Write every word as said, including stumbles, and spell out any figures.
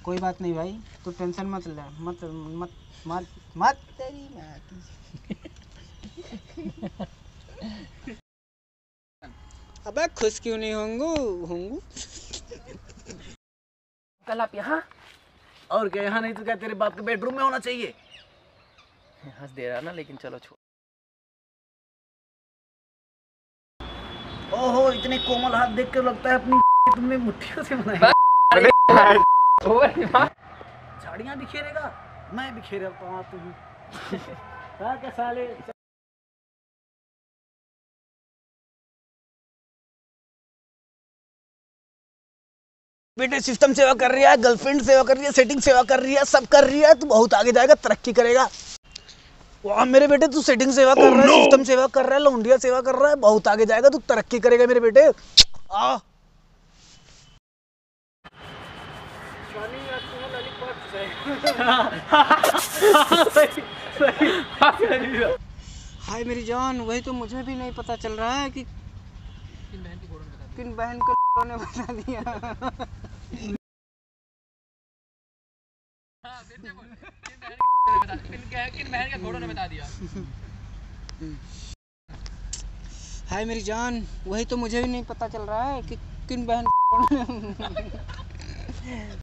कोई बात नहीं भाई, तू टेंशन मत ले, मत मत मत मत तेरी माँ की। अबे खुश क्यों नहीं होंगे होंगे कल आप यहाँ? और क्या यहाँ नहीं तो क्या तेरे बाप के बेडरूम में होना चाहिए। हंस दे रहा ना, लेकिन चलो छोड़। ओहो इतने कोमल हाथ देख कर लगता है अपनी तुमने मुट्ठियों से बनाई। झाड़ियाँ बिखेरेगा, मैं बिखेरता हूँ तुम। क्या साले। बेटे सिस्टम सेवा कर रही है, गर्लफ्रेंड सेवा कर रही है, सेटिंग सेवा कर रही है, सब कर रही है। तू बहुत आगे जाएगा, तरक्की करेगा। वाह मेरे बेटे, तू सेटिंग सेवा कर रहा है, सिस्टम सेवा कर रहा है, लौंडिया सेवा कर रहा है, बहुत आगे जाएगा, तू तरक्की करेगा मेरे बेटे। आ हाय मेरी जान, वही तो मुझे भी नहीं पता चल रहा है कि किन बहन को ने बता दिया। किन बहन के घोड़ों ने बता दिया। हाय मेरी जान, वही तो मुझे भी नहीं पता चल रहा है कि किन बहन